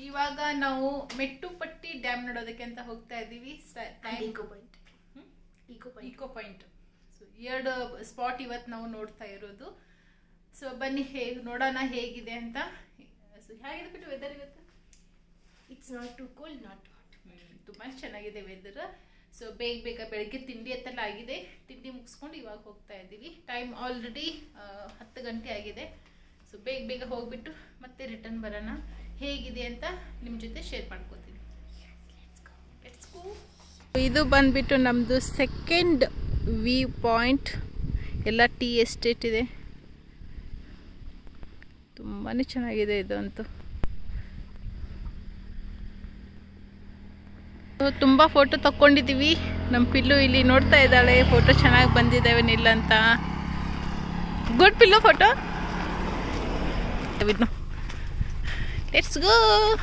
ಇವಾಗ ನಾವು ಮೆಟ್ಟುಪಟ್ಟಿ ಡ್ಯಾಮ್ ನೋಡೋದಕ್ಕೆ ಅಂತ ಹೋಗ್ತಾ ಇದ್ದೀವಿ. Eco point. ಸೊ 2 ಸ್ಪಾಟ್ ಇವತ್ತು ನಾವು ನೋಡ್ತಾ ಇರೋದು. ಸೊ ಬನ್ನಿ ನೋಡೋಣ ಹೇಗಿದೆ ಅಂತ. ಸೊ ಹೇಗಿದೆ ಬಿಟ್ಟು ವೆದರ್ ಇವತ್ತು? It's not too cold, not hot. ತುಂಬಾ ಚೆನ್ನಾಗಿದೆ ವೆದರ್. ಸೊ ಬೇಗ ಬೆಳಗ್ಗೆ ತಿಂಡಿ ಎತ್ತೆಲ್ಲ ಆಗಿದೆ. ತಿಂಡಿ ಮುಗಿಸ್ಕೊಂಡು ಇವಾಗ ಹೋಗ್ತಾ ಇದ್ದೀವಿ. ಟೈಮ್ ಆಲ್ರೆಡಿ 10 ಗಂಟೆ ಆಗಿದೆ. ಸೊ ಬೇಗ ಹೋಗ್ಬಿಟ್ಟು ಮತ್ತೆ ರಿಟರ್ನ್ ಬರೋಣ. ಹೇಗಿದೆ ಅಂತ ನಿಮ್ಮ ಜೊತೆ ಶೇರ್ ಮಾಡ್ಕೋತೀನಿ. ಇದು ಬಂದ್ಬಿಟ್ಟು ನಮ್ಮದು ಸೆಕೆಂಡ್ ವ್ಯೂ ಪಾಯಿಂಟ್. ಎಲ್ಲ ಟೀ ಎಸ್ಟೇಟ್ ಇದೆ. ತುಂಬಾ ಚೆನ್ನಾಗಿದೆ ಇದು ಅಂತೂ. ತುಂಬ ಫೋಟೋ ತಕ್ಕೊಂಡಿದ್ದೀವಿ. ನಮ್ಮ ಪಿಲ್ಲು ಇಲ್ಲಿ ನೋಡ್ತಾ ಇದ್ದಾಳೆ ಫೋಟೋ ಚೆನ್ನಾಗಿ ಬಂದಿದ್ದಾವೇನಿಲ್ಲ ಅಂತ. ಗುಡ್ ಪಿಲ್ಲು ಫೋಟೋ. Let's go.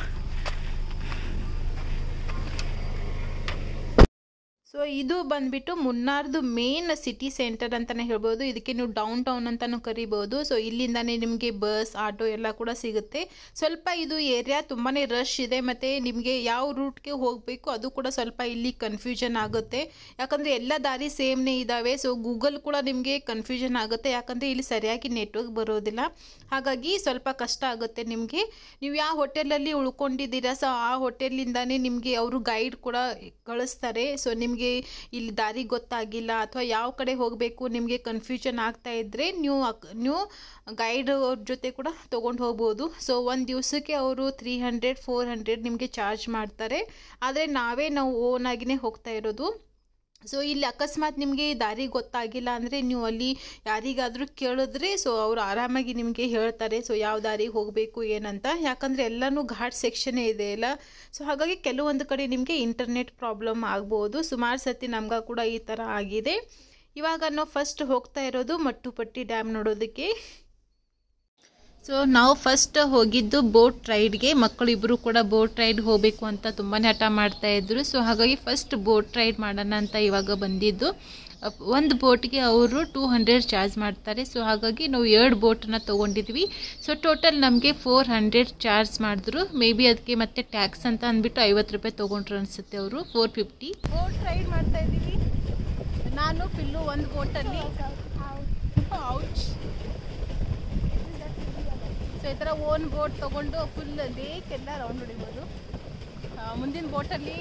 ಸೊ ಇದು ಬಂದ್ಬಿಟ್ಟು ಮುನ್ನಾರ್ದು ಮೇನ್ ಸಿಟಿ ಸೆಂಟರ್ ಅಂತಲೇ ಹೇಳ್ಬೋದು. ಇದಕ್ಕೆ ನೀವು ಡೌನ್ ಟೌನ್ ಅಂತಲೂ ಕರಿಬೋದು. ಸೊ ಇಲ್ಲಿಂದಾನೇ ನಿಮಗೆ ಬಸ್, ಆಟೋ ಎಲ್ಲ ಕೂಡ ಸಿಗುತ್ತೆ. ಸ್ವಲ್ಪ ಇದು ಏರಿಯಾ ತುಂಬಾ ರಶ್ ಇದೆ. ಮತ್ತು ನಿಮಗೆ ಯಾವ ರೂಟ್ಗೆ ಹೋಗಬೇಕು ಅದು ಕೂಡ ಸ್ವಲ್ಪ ಇಲ್ಲಿ ಕನ್ಫ್ಯೂಷನ್ ಆಗುತ್ತೆ. ಯಾಕಂದರೆ ಎಲ್ಲ ದಾರಿ ಸೇಮ್ನೇ ಇದ್ದಾವೆ. ಸೊ ಗೂಗಲ್ ಕೂಡ ನಿಮಗೆ ಕನ್ಫ್ಯೂಷನ್ ಆಗುತ್ತೆ. ಯಾಕಂದರೆ ಇಲ್ಲಿ ಸರಿಯಾಗಿ ನೆಟ್ವರ್ಕ್ ಬರೋದಿಲ್ಲ. ಹಾಗಾಗಿ ಸ್ವಲ್ಪ ಕಷ್ಟ ಆಗುತ್ತೆ ನಿಮಗೆ. ನೀವು ಯಾವ ಹೋಟೆಲಲ್ಲಿ ಉಳ್ಕೊಂಡಿದ್ದೀರಾ ಸೊ ಆ ಹೋಟೆಲಿಂದಾನೇ ನಿಮಗೆ ಅವರು ಗೈಡ್ ಕೂಡ ಕಳಿಸ್ತಾರೆ. ಸೊ ನಿಮಗೆ ಇಲ್ಲಿ ದಾರಿ ಗೊತ್ತಾಗಿಲ್ಲ ಅಥವಾ ಯಾವ ಕಡೆ ಹೋಗಬೇಕು ನಿಮಗೆ ಕನ್ಫ್ಯೂಷನ್ ಆಗ್ತಾ ಇದ್ದರೆ ನೀವು ಗೈಡ್ ಅವ್ರ ಜೊತೆ ಕೂಡ ತೊಗೊಂಡು ಹೋಗ್ಬೋದು. ಸೊ ಒಂದು ದಿವಸಕ್ಕೆ ಅವರು 300-400 ನಿಮಗೆ ಚಾರ್ಜ್ ಮಾಡ್ತಾರೆ. ಆದರೆ ನಾವು ಓನ್ ಆಗಿನೇ ಹೋಗ್ತಾ ಇರೋದು. ಸೊ ಇಲ್ಲಿ ಅಕಸ್ಮಾತ್ ನಿಮಗೆ ದಾರಿ ಗೊತ್ತಾಗಿಲ್ಲ ಅಂದರೆ ನೀವು ಅಲ್ಲಿ ಯಾರಿಗಾದರೂ ಕೇಳಿದ್ರೆ ಸೊ ಅವರು ಆರಾಮಾಗಿ ನಿಮಗೆ ಹೇಳ್ತಾರೆ ಸೊ ಯಾವ ದಾರಿಗೆ ಹೋಗಬೇಕು ಏನಂತ. ಯಾಕಂದರೆ ಎಲ್ಲನೂ ಘಾಟ್ ಸೆಕ್ಷನ್ನೇ ಇದೆ ಅಲ್ಲ. ಸೊ ಹಾಗಾಗಿ ಕೆಲವೊಂದು ಕಡೆ ನಿಮಗೆ ಇಂಟರ್ನೆಟ್ ಪ್ರಾಬ್ಲಮ್ ಆಗ್ಬೋದು. ಸುಮಾರು ಸತಿ ನಮ್ಗೆ ಕೂಡ ಈ ಥರ ಆಗಿದೆ. ಇವಾಗ ನಾವು ಫಸ್ಟ್ ಹೋಗ್ತಾ ಇರೋದು ಮಟ್ಟುಪಟ್ಟಿ ಡ್ಯಾಮ್ ನೋಡೋದಕ್ಕೆ. ಸೊ ನಾವು ಫಸ್ಟ್ ಹೋಗಿದ್ದು ಬೋಟ್ ರೈಡ್ಗೆ. ಮಕ್ಕಳು ಇಬ್ಬರು ಕೂಡ ಬೋಟ್ ರೈಡ್ ಹೋಗಬೇಕು ಅಂತ ತುಂಬಾ ಹಠ ಮಾಡ್ತಾಯಿದ್ರು. ಸೊ ಹಾಗಾಗಿ ಫಸ್ಟ್ ಬೋಟ್ ರೈಡ್ ಮಾಡೋಣ ಅಂತ ಇವಾಗ ಬಂದಿದ್ದು. ಒಂದು ಬೋಟ್ಗೆ ಅವರು 200 ಚಾರ್ಜ್ ಮಾಡ್ತಾರೆ. ಸೊ ಹಾಗಾಗಿ ನಾವು 2 ಬೋಟನ್ನು ತೊಗೊಂಡಿದ್ವಿ. ಸೊ ಟೋಟಲ್ ನಮಗೆ 400 ಚಾರ್ಜ್ ಮಾಡಿದ್ರು. ಮೇ ಬಿ ಅದಕ್ಕೆ ಮತ್ತೆ ಟ್ಯಾಕ್ಸ್ ಅಂತ ಅಂದ್ಬಿಟ್ಟು 50 ರೂಪಾಯಿ ತೊಗೊಂಡ್ರು ಅನಿಸುತ್ತೆ ಅವರು. 450 ಬೋಟ್ ರೈಡ್ ಮಾಡ್ತಾ ಇದ್ದೀವಿ. ನಾನು ಪಿಲ್ಲು ಒಂದು ಬೋಟಲ್ಲಿ. ಸೊ ಈ ಥರ ಓನ್ ಬೋಟ್ ತೊಗೊಂಡು ಫುಲ್ ಲೇಕ್ ಎಲ್ಲ ರೌಂಡ್ ಹೊಡಿಬೋದು. ಮುಂದಿನ ಬೋಟಲ್ಲಿ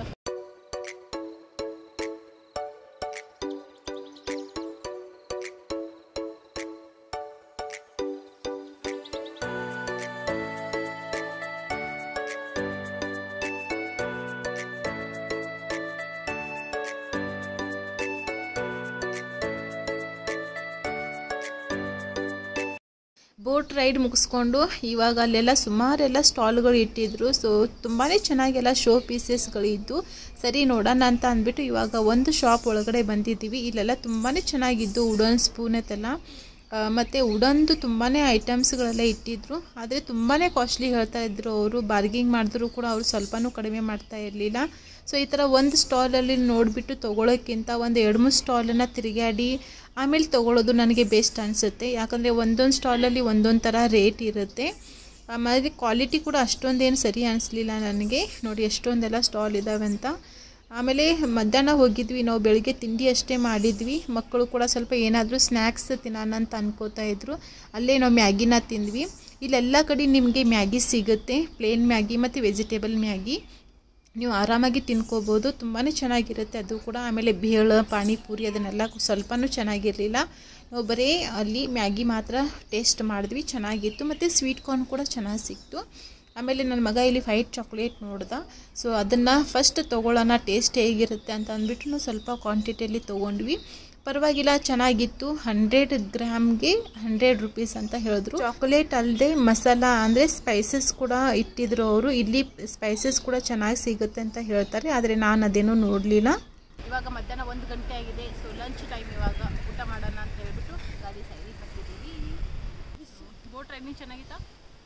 ಬೋಟ್ ರೈಡ್ ಮುಗಿಸ್ಕೊಂಡು ಇವಾಗ ಅಲ್ಲೆಲ್ಲ ಸುಮಾರೆಲ್ಲ ಸ್ಟಾಲ್ಗಳು ಇಟ್ಟಿದ್ರು. ಸೊ ತುಂಬಾ ಚೆನ್ನಾಗೆಲ್ಲ ಶೋ ಪೀಸಸ್ಗಳಿದ್ದು. ಸರಿ ನೋಡೋಣ ಅಂತ ಅಂದ್ಬಿಟ್ಟು ಇವಾಗ ಒಂದು ಶಾಪ್ ಒಳಗಡೆ ಬಂದಿದ್ದೀವಿ. ಇಲ್ಲೆಲ್ಲ ತುಂಬಾ ಚೆನ್ನಾಗಿದ್ದು ವುಡನ್ ಸ್ಪೂನ್ ಐತೆಲ್ಲ ಮತ್ತು ವುಡನ್ದು ತುಂಬಾ ಐಟಮ್ಸ್ಗಳೆಲ್ಲ ಇಟ್ಟಿದ್ರು. ಆದರೆ ತುಂಬಾ ಕಾಸ್ಟ್ಲಿ ಹೇಳ್ತಾ ಇದ್ರು ಅವರು. ಬಾರ್ಗಿಂಗ್ ಮಾಡಿದ್ರು ಕೂಡ ಅವರು ಸ್ವಲ್ಪನೂ ಕಡಿಮೆ ಮಾಡ್ತಾ ಇರಲಿಲ್ಲ. ಸೊ ಈ ಥರ ಒಂದು ಸ್ಟಾಲಲ್ಲಿ ನೋಡಿಬಿಟ್ಟು ತೊಗೊಳೋಕ್ಕಿಂತ ಒಂದು 2-3 ಸ್ಟಾಲನ್ನು ತಿರುಗಾಡಿ ಆಮೇಲೆ ತೊಗೊಳ್ಳೋದು ನನಗೆ ಬೆಸ್ಟ್ ಅನಿಸುತ್ತೆ. ಯಾಕಂದರೆ ಒಂದೊಂದು ಸ್ಟಾಲಲ್ಲಿ ಒಂದೊಂದು ಥರ ರೇಟ್ ಇರುತ್ತೆ. ಆಮೇಲೆ ಕ್ವಾಲಿಟಿ ಕೂಡ ಅಷ್ಟೊಂದೇನು ಸರಿ ಅನಿಸ್ಲಿಲ್ಲ ನನಗೆ. ನೋಡಿ ಎಷ್ಟೊಂದೆಲ್ಲ ಸ್ಟಾಲ್ ಇದ್ದಾವೆ ಅಂತ. ಆಮೇಲೆ ಮಧ್ಯಾಹ್ನ ಹೋಗಿದ್ವಿ ನಾವು. ಬೆಳಗ್ಗೆ ತಿಂಡಿ ಅಷ್ಟೇ ಮಾಡಿದ್ವಿ. ಮಕ್ಕಳು ಕೂಡ ಸ್ವಲ್ಪ ಏನಾದರೂ ಸ್ನ್ಯಾಕ್ಸ್ ತಿನ್ನೋಣ ಅಂತ ಅನ್ಕೋತಾ ಇದ್ರು. ಅಲ್ಲೇ ನಾವು ಮ್ಯಾಗಿನ ತಿಂದ್ವಿ. ಇಲ್ಲೆಲ್ಲ ಕಡೆ ನಿಮಗೆ ಮ್ಯಾಗಿ ಸಿಗುತ್ತೆ. ಪ್ಲೇನ್ ಮ್ಯಾಗಿ ಮತ್ತು ವೆಜಿಟೇಬಲ್ ಮ್ಯಾಗಿ ನೀವು ಆರಾಮಾಗಿ ತಿನ್ಕೋಬೋದು. ತುಂಬಾ ಚೆನ್ನಾಗಿರುತ್ತೆ ಅದು ಕೂಡ. ಆಮೇಲೆ ಬೇಳೆ, ಪಾನಿಪೂರಿ ಅದನ್ನೆಲ್ಲ ಸ್ವಲ್ಪನೂ ಚೆನ್ನಾಗಿರಲಿಲ್ಲ. ನಾವು ಬರೀ ಅಲ್ಲಿ ಮ್ಯಾಗಿ ಮಾತ್ರ ಟೇಸ್ಟ್ ಮಾಡಿದ್ವಿ. ಚೆನ್ನಾಗಿತ್ತು. ಮತ್ತು ಸ್ವೀಟ್ ಕಾರ್ನ್ ಕೂಡ ಚೆನ್ನಾಗಿ ಸಿಕ್ತು. ಆಮೇಲೆ ನನ್ನ ಮಗ ಇಲ್ಲಿ ವೈಟ್ ಚಾಕ್ಲೇಟ್ ನೋಡ್ದ. ಸೊ ಅದನ್ನು ಫಸ್ಟ್ ತೊಗೊಳ್ಳೋಣ ಟೇಸ್ಟ್ ಹೇಗಿರುತ್ತೆ ಅಂತ ಅಂದ್ಬಿಟ್ಟು ನಾವು ಸ್ವಲ್ಪ ಕ್ವಾಂಟಿಟಿಯಲ್ಲಿ ತೊಗೊಂಡ್ವಿ. ಪರವಾಗಿಲ್ಲ, ಚೆನ್ನಾಗಿತ್ತು. 100 ಗ್ರಾಮ್ಗೆ 100 ರೂಪೀಸ್ ಅಂತ ಹೇಳಿದ್ರು. ಚಾಕ್ಲೇಟ್ ಅಲ್ಲದೆ ಮಸಾಲ ಅಂದರೆ ಸ್ಪೈಸಸ್ ಕೂಡ ಇಟ್ಟಿದ್ರು ಅವರು. ಇಲ್ಲಿ ಸ್ಪೈಸಸ್ ಕೂಡ ಚೆನ್ನಾಗಿ ಸಿಗುತ್ತೆ ಅಂತ ಹೇಳ್ತಾರೆ. ಆದರೆ ನಾನು ಅದೇನೂ ನೋಡಲಿಲ್ಲ. ಇವಾಗ ಮಧ್ಯಾಹ್ನ 1 ಗಂಟೆ ಆಗಿದೆ. So lunch time. ಇವಾಗ ಊಟ ಮಾಡೋಣ ಅಂತ ಹೇಳ್ಬಿಟ್ಟು ಗಾಡಿ ಸೈಡಿಗೆ ಹಾಕಿದ್ದೀವಿ. ಬೋಟ್ ರೈಡಿಂಗ್ ಚೆನ್ನಾಗಿತ್ತಾ?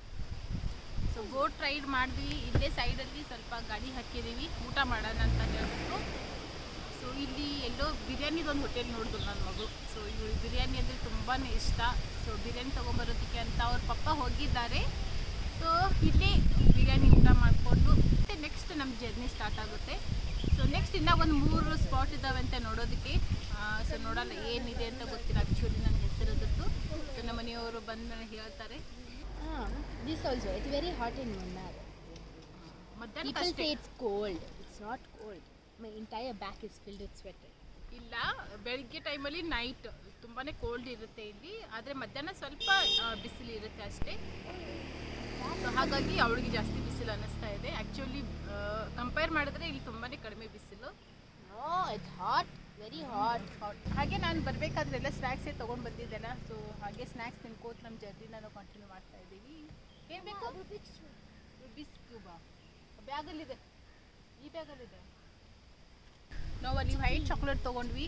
ಸೊ ಬೋಟ್ ರೈಡ್ ಮಾಡಿದ್ವಿ. ಇಲ್ಲೇ ಸೈಡಲ್ಲಿ ಸ್ವಲ್ಪ ಗಾಡಿ ಹಾಕಿದ್ದೀವಿ ಊಟ ಮಾಡೋಣ ಅಂತ ಹೇಳ್ಬಿಟ್ಟು. ಸೊ ಇಲ್ಲಿ ಎಲ್ಲೋ ಬಿರಿಯಾನಿದೊಂದು ಹೋಟೆಲ್ ನೋಡಿದ್ರು ನನ್ನ ಮಗಳು. ಸೊ ಇವಳು ಬಿರಿಯಾನಿ ಅಂದರೆ ತುಂಬಾ ಇಷ್ಟ. ಸೊ ಬಿರಿಯಾನಿ ತೊಗೊಂಬರೋದಕ್ಕೆ ಅಂತ ಅವ್ರ ಪಪ್ಪ ಹೋಗಿದ್ದಾರೆ. ಸೊ ಇಲ್ಲಿ ಬಿರಿಯಾನಿ ಊಟ ಮಾಡಿಕೊಂಡು ಮತ್ತು ನೆಕ್ಸ್ಟ್ ನಮ್ಮ ಜರ್ನಿ ಸ್ಟಾರ್ಟ್ ಆಗುತ್ತೆ. ಸೊ ನೆಕ್ಸ್ಟ್ ಇನ್ನೂ ಒಂದು 3 ಸ್ಪಾಟ್ ಇದ್ದಾವೆ ಅಂತ ನೋಡೋದಕ್ಕೆ. ಸೊ ನೋಡಲ್ಲ ಏನಿದೆ ಅಂತ ಗೊತ್ತಿಲ್ಲ ಆ್ಯಕ್ಚುಲಿ ನನ್ನ ಹೆಸರದ್ದು. ಸೊ ನಮ್ಮ ಮನೆಯವರು ಬಂದ ಮೇಲೆ ಹೇಳ್ತಾರೆ. This also, it's very hot in Munnar. People say it's cold. It's not cold. My entire back is filled with sweat. ಇಲ್ಲ, ಬೆಳಗ್ಗೆ ಟೈಮಲ್ಲಿ ನೈಟ್ ತುಂಬಾ ಕೋಲ್ಡ್ ಇರುತ್ತೆ ಇಲ್ಲಿ, ಆದರೆ ಮಧ್ಯಾಹ್ನ ಸ್ವಲ್ಪ ಬಿಸಿಲು ಇರುತ್ತೆ ಅಷ್ಟೇ. ಸೊ ಹಾಗಾಗಿ ಅವಳಿಗೆ ಜಾಸ್ತಿ ಬಿಸಿಲು ಅನ್ನಿಸ್ತಾ ಇದೆ. ಆ್ಯಕ್ಚುಲಿ ಕಂಪೇರ್ ಮಾಡಿದ್ರೆ ಇಲ್ಲಿ ತುಂಬಾ ಕಡಿಮೆ ಬಿಸಿಲು. It's hot, very hot. ಹಾಗೆ ನಾನು ಬರಬೇಕಾದ್ರೆ ಎಲ್ಲ ಸ್ನ್ಯಾಕ್ಸೇ ತೊಗೊಂಡು ಬಂದಿದ್ದೆಲ್ಲ. ಸೊ ಹಾಗೆ ಸ್ನ್ಯಾಕ್ಸ್ ತಿನ್ಕೋತ ನಮ್ಮ ಜರ್ನಿನ ನಾವು ಕಂಟಿನ್ಯೂ ಮಾಡ್ತಾ ಇದ್ದೀವಿ. ಏನು ಬೇಕು? ರುಬಿಕ್ಸ್ ಕ್ಯೂಬಾ ಬ್ಯಾಗಲ್ಲಿದೆ, ಈ ಬ್ಯಾಗಲ್ಲಿದೆ. ನಾವು ಅಲ್ಲಿ ವೈಟ್ ಚಾಕ್ಲೇಟ್ ತೊಗೊಂಡ್ವಿ.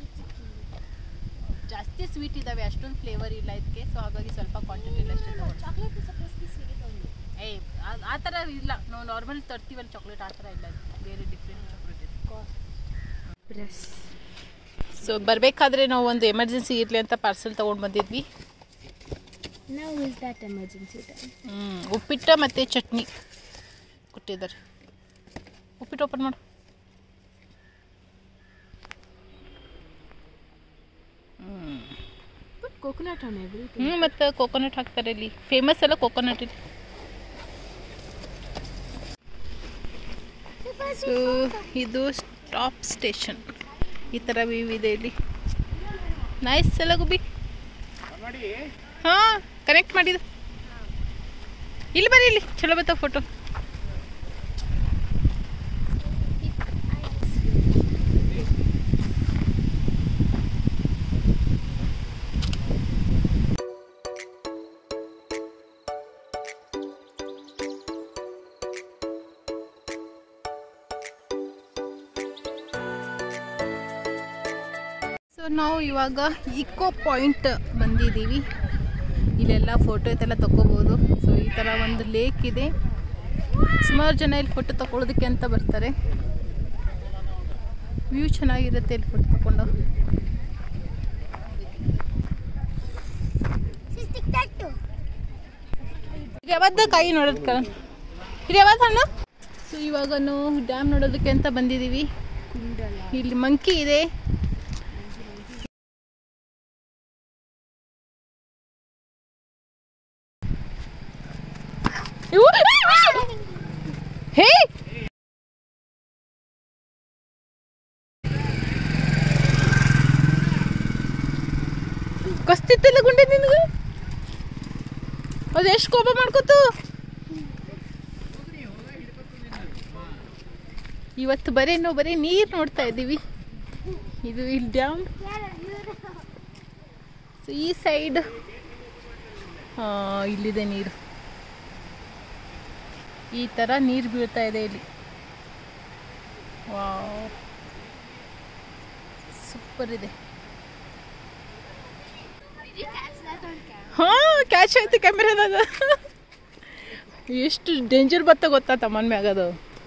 ಜಾಸ್ತಿ ಸ್ವೀಟ್ ಇದ್ದಾವೆ, ಅಷ್ಟೊಂದು ಫ್ಲೇವರ್ ಇಲ್ಲ ಇದಕ್ಕೆ. ಸೊ ಹಾಗಾಗಿ ಸ್ವಲ್ಪ ಕ್ವಾಂಟಿಟಿ ಇಲ್ಲ ಅಷ್ಟೇ ತೊಗೊಂಡು. Chocolate is supposed to be sweet only. ಆ ಥರ ಇಲ್ಲ, ನಾವು ನಾರ್ಮಲ್ ತರ್ತೀವಲ್ಲ ಚಾಕ್ಲೇಟ್, ಆ ಥರ ಇಲ್ಲ, ಬೇರೆ ಡಿಫ್ರೆಂಟ್ ಚಾಕ್ಲೇಟ್ ಇದೆ. ಸೊ ಬರಬೇಕಾದ್ರೆ ನಾವು ಒಂದು ಎಮರ್ಜೆನ್ಸಿ ಇರಲಿ ಅಂತ ಪಾರ್ಸೆಲ್ ತೊಗೊಂಡು ಬಂದಿದ್ವಿ. Now is that emergency time? ಉಪ್ಪಿಟ್ಟು ಮತ್ತು ಚಟ್ನಿ ಕೊಟ್ಟಿದ್ದಾರೆ. ಉಪ್ಪಿಟ್ಟು ಓಪನ್ ಮಾಡು. Put coconut on everything. ಮತ್ತು ಕೋಕೋನಟ್ ಹಾಕ್ತಾರೆ ಇಲ್ಲಿ, ಫೇಮಸ್ ಎಲ್ಲ ಕೋಕೋನಟ್ ಇಲ್ಲಿ. ಸೊ ಇದು ಸ್ಟಾಪ್ ಸ್ಟೇಷನ್, ಈ ಥರ ವ್ಯೂ ಇದೆ ಇಲ್ಲಿ. ನೈಸ್ ಎಲ್ಲ ಗುಬ್ಬಿ. ಹಾಂ, ಕನೆಕ್ಟ್ ಮಾಡಿದ. ಇಲ್ಲಿ ಬರೀ, ಇಲ್ಲಿ ಚಲೋ ಬರ್ತಾವ ಫೋಟೋ. ಸೊ ನಾವು ಇವಾಗ ಇಕೋ ಪಾಯಿಂಟ್ ಬಂದಿದ್ದೀವಿ. ಇಲ್ಲೆಲ್ಲ ಫೋಟೋ ಇದೆಲ್ಲ ತಗೋಬೋದು. ಸೊ ಈ ಥರ ಒಂದು ಲೇಕ್ ಇದೆ, ಸುಮಾರು ಜನ ಇಲ್ಲಿ ಫೋಟೋ ತಗೊಳ್ಳೋದಕ್ಕೆ ಅಂತ ಬರ್ತಾರೆ. ವ್ಯೂ ಚೆನ್ನಾಗಿರುತ್ತೆ ಇಲ್ಲಿ ಫೋಟೋ ತಗೊಂಡು. ಯಾವ್ದು ಕಾಯಿ ನೋಡೋದಕ್ಕ ಇದು ಯಾವ್ದು ಹಣ್ಣು. ಸೊ ಇವಾಗ ನಾವು ಡ್ಯಾಮ್ ನೋಡೋದಕ್ಕೆ ಅಂತ ಬಂದಿದ್ದೀವಿ. ಇಲ್ಲಿ ಮಂಕಿ ಇದೆ. ಹೇ, ಕಸ್ತಿತ್ತಲ್ಲ ಗುಂಡೆ ನಿನಗೆ, ಅದು ಎಷ್ಟು ಕೋಪ ಮಾಡ್ಕೋತು. ಇವತ್ತು ನಾವು ಬರೀ ನೀರು ನೋಡ್ತಾ ಇದ್ದೀವಿ. ಇದು ಇಲ್ಲಿ ಡ್ಯಾಮ್. ಸೊ ಈ ಸೈಡ್ ಇಲ್ಲಿದೆ ನೀರು, ಈ ಥರ ನೀರು ಬೀಳ್ತಾ ಇದೆ ಇಲ್ಲಿ. ವಾವ್, ಸೂಪರ್ ಇದೆ. ಹಾಂ, ಕ್ಯಾಚ್ ಆಯ್ತು ಕ್ಯಾಮ್ರಾದಾಗ. ಎಷ್ಟು ಡೇಂಜರ್ ಬತ್ತ ಗೊತ್ತಾ ತಮ್ಮನ ಮ್ಯಾಗದು.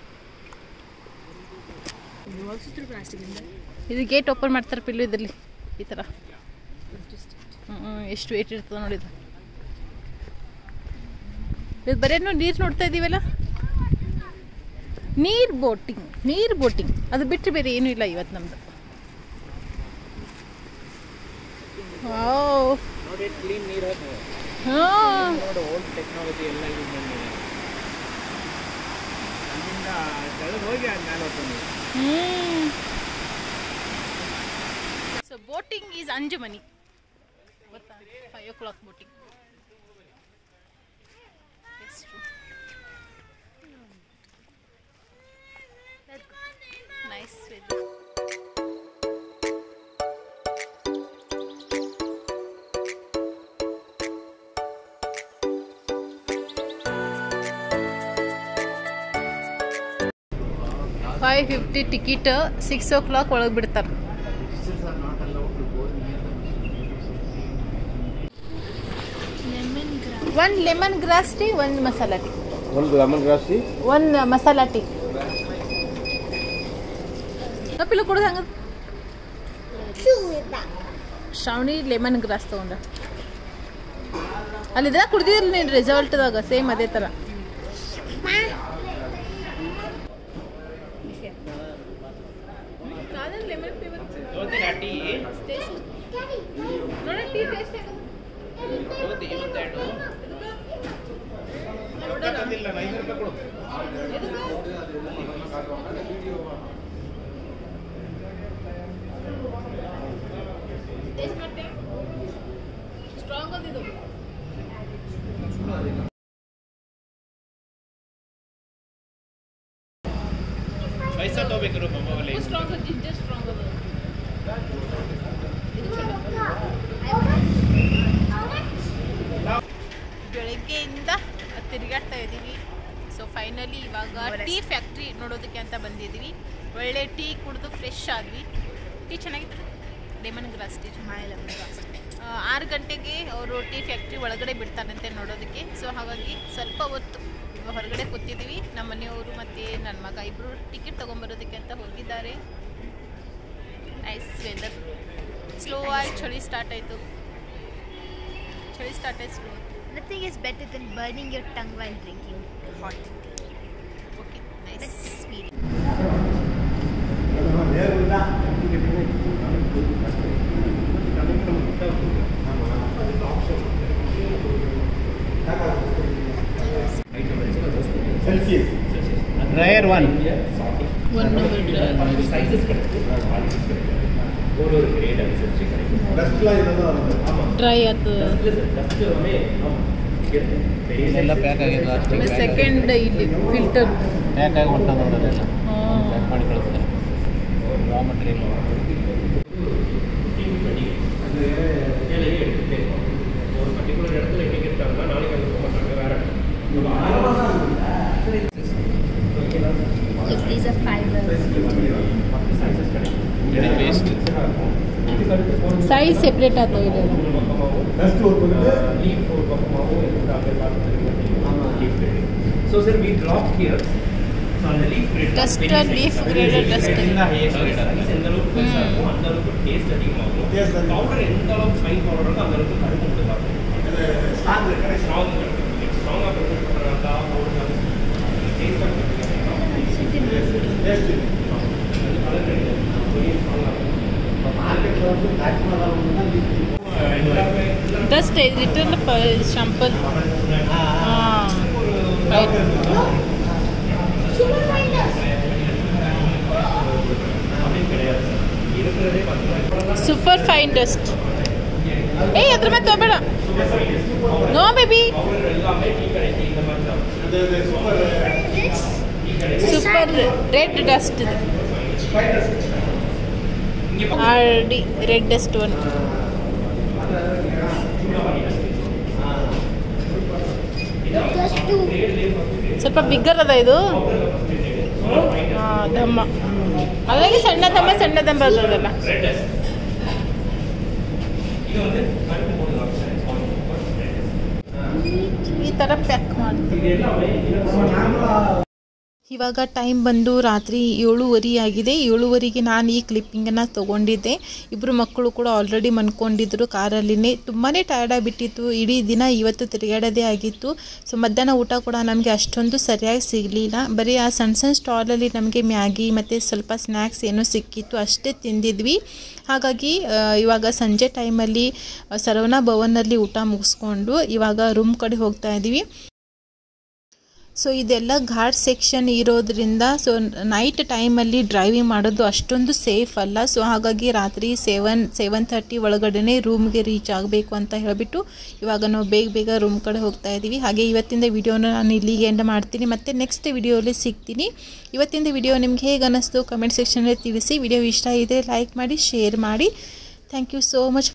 ಇದು ಗೇಟ್ ಓಪನ್ ಮಾಡ್ತಾರೆ ಪಿಲ್ಲು ಇದರಲ್ಲಿ, ಈ ಥರ. ಎಷ್ಟು ವೇಟ್ ಇರ್ತದೆ ನೋಡಿದ್ದು. ಇದು ಬರೀ ನೀರು ನೋಡ್ತಾ ಇದ್ದೀವಲ್ಲ, ನೀರು ಬೋಟಿಂಗ್ ಅದು ಬಿಟ್ಟರೆ ಬೇರೆ ಏನೂ ಇಲ್ಲ ಇವತ್ತು ನಮ್ಮದು. ವಾವ್, ಹಾಂ, ಸೊ ಬೋಟಿಂಗ್ ಈಸ್ ಅಂಜುಮನಿ ಗೊತ್ತಾ, 5 o'clock boating. Nice weather. $550 ticket, 6 o'clock ಒಳಗೆ ಬಿಡ್ತಾರೆ. ಒಂದು ಲೆಮನ್ ಗ್ರಾಸ್ ಟೀ, ಒಂದು ಮಸಾಲಾ ಟೀ. ಒಂದು ಲೆಮನ್ ಗ್ರಾಸ್ ಟೀ, ಒಂದು ಮಸಾಲಾ ಟೀ. ಕಪಿಲು ಕೊಡೋದು ಹಂಗ. ಶ್ರಾವಣಿ ಲೆಮನ್ ಗ್ರಾಸ್ ತಗೊಂಡ ಅಲ್ಲಿದ್ರೆ ಕುಡ್ದಿದ್ರಲ್ಲ ನೀನು ರೆಸಾರ್ಟ್ದಾಗ, ಸೇಮ್ ಅದೇ ಥರ. ಬೆಳಗ್ಗೆಯಿಂದ ತಿರುಗಾಡ್ತಾ ಇದ್ದೀವಿ. ಸೊ ಫೈನಲಿ ಇವಾಗ ಟೀ ಫ್ಯಾಕ್ಟ್ರಿ ನೋಡೋದಕ್ಕೆ ಅಂತ ಬಂದಿದ್ದೀವಿ. ಒಳ್ಳೆ ಟೀ ಕುಡಿದು ಫ್ರೆಶ್ ಆದ್ವಿ. ಟೀ ಚೆನ್ನಾಗಿತ್ತು, ಲೆಮನ್ ಗ್ರಾಸ್ ಟೀ. 6 ಗಂಟೆಗೆ ಅವರು ಟೀ ಫ್ಯಾಕ್ಟ್ರಿ ಒಳಗಡೆ ಬಿಡ್ತಾರಂತೆ ನೋಡೋದಕ್ಕೆ. ಸೊ ಹಾಗಾಗಿ ಸ್ವಲ್ಪ ಹೊತ್ತು ಹೊರಗಡೆ ಕೂತಿದ್ದೀವಿ. ನಮ್ಮ ಮನೆಯವರು ಮತ್ತು ನನ್ನ ಮಗ ಇಬ್ಬರು ಟಿಕೆಟ್ ತೊಗೊಂಬರೋದಕ್ಕೆ ಅಂತ ಹೋಗಿದ್ದಾರೆ. Nice weather. ಸ್ಲೋ ಆಗಿ ಚಳಿ ಸ್ಟಾರ್ಟ್ ಆಯಿತು. Slow. Nothing is better than burning your tongue while drinking hot tea. Okay, nice. Let's experience. Celsius. Dryer one. One number dryer. Sizes correct. Dust dry ಆಯ್ತು. ಎಲ್ಲ pack ಆಗಿದೆ. Second ಇಲ್ಲಿ filter pack ಆಗಿ ಹೊಂಟ ನೋಡೋದೆಲ್ಲ pack ಮಾಡಿ ಕಳಿಸ್ತಾರೆ. Raw material Look, these are fibers. Waste size separate ಆಯ್ತು ಇದೆಲ್ಲ. So sir, we drop here. So on the leaf grid. Duster, leaf graded duster. Taste powder endaluk fine powder andalukku karupu udala. Strong dust return sample. Super fine dust. ಅದ್ರ ಮೇಲೆ ತಗೋಬೇಡ. No baby. Super red dust ಇದು. Already red dust one. ಸ್ವಲ್ಪ bigger ಅದ ಇದು. ದಮ್ಮ ಅದ್ರಾಗೆ ಸಣ್ಣ ದಮ್ಮ ಅದಲ್ಲ. ಈ ಥರ ಪ್ಯಾಕ್ ಮಾಡ್ತೀವಿ. ಇವಾಗ ಟೈಮ್ ಬಂದು ರಾತ್ರಿ 7:30 ಆಗಿದೆ. 7:30ಗೆ ನಾನು ಈ ಕ್ಲಿಪ್ಪಿಂಗನ್ನು ತೊಗೊಂಡಿದ್ದೆ. ಇಬ್ಬರು ಮಕ್ಕಳು ಕೂಡ ಆಲ್ರೆಡಿ ಮನ್ಕೊಂಡಿದ್ರು ಕಾರಲ್ಲಿನೇ. ತುಂಬಾ ಟಯರ್ಡ್ ಆಗಿಬಿಟ್ಟಿತ್ತು. ಇಡೀ ದಿನ ಇವತ್ತು ತಿರುಗಾಡೋದೇ ಆಗಿತ್ತು. ಸೊ ಮಧ್ಯಾಹ್ನ ಊಟ ಕೂಡ ನಮಗೆ ಅಷ್ಟೊಂದು ಸರಿಯಾಗಿ ಸಿಗಲಿಲ್ಲ. ಬರೀ ಆ ಸಣ್ಣ ಸ್ಟಾಲಲ್ಲಿ ನಮಗೆ ಮ್ಯಾಗಿ ಮತ್ತು ಸ್ವಲ್ಪ ಸ್ನ್ಯಾಕ್ಸ್ ಏನೋ ಸಿಕ್ಕಿತ್ತು, ಅಷ್ಟೇ ತಿಂದಿದ್ವಿ. ಹಾಗಾಗಿ ಇವಾಗ ಸಂಜೆ ಟೈಮಲ್ಲಿ ಸರವಣ ಭವನಲ್ಲಿ ಊಟ ಮುಗಿಸ್ಕೊಂಡು ಇವಾಗ ರೂಮ್ ಕಡೆ ಹೋಗ್ತಾ ಇದ್ದೀವಿ. ಸೊ ಇದೆಲ್ಲ ಘಾಟ್ ಸೆಕ್ಷನ್ ಇರೋದ್ರಿಂದ ಸೊ ನೈಟ್ ಟೈಮಲ್ಲಿ ಡ್ರೈವಿಂಗ್ ಮಾಡೋದು ಅಷ್ಟೊಂದು ಸೇಫ್ ಅಲ್ಲ. ಸೊ ಹಾಗಾಗಿ ರಾತ್ರಿ 7:30 ಒಳಗಡೆ ರೂಮ್ಗೆ ರೀಚ್ ಆಗಬೇಕು ಅಂತ ಹೇಳಿಬಿಟ್ಟು ಇವಾಗ ನಾವು ಬೇಗ ರೂಮ್ ಕಡೆ ಹೋಗ್ತಾ ಇದ್ದೀವಿ. ಹಾಗೆ ಇವತ್ತಿನ ವಿಡಿಯೋನ ನಾನು ಇಲ್ಲಿಗೆ ಎಂಡ್ ಮಾಡ್ತೀನಿ. ಮತ್ತು ನೆಕ್ಸ್ಟ್ ವಿಡಿಯೋಲಿ ಸಿಗ್ತೀನಿ. ಇವತ್ತಿನ ವಿಡಿಯೋ ನಿಮ್ಗೆ ಹೇಗೆ ಅನ್ನಿಸ್ತು ಕಮೆಂಟ್ ಸೆಕ್ಷನಲ್ಲಿ ತಿಳಿಸಿ. ವಿಡಿಯೋ ಇಷ್ಟ ಇದ್ದರೆ ಲೈಕ್ ಮಾಡಿ, ಶೇರ್ ಮಾಡಿ. Thank you so much.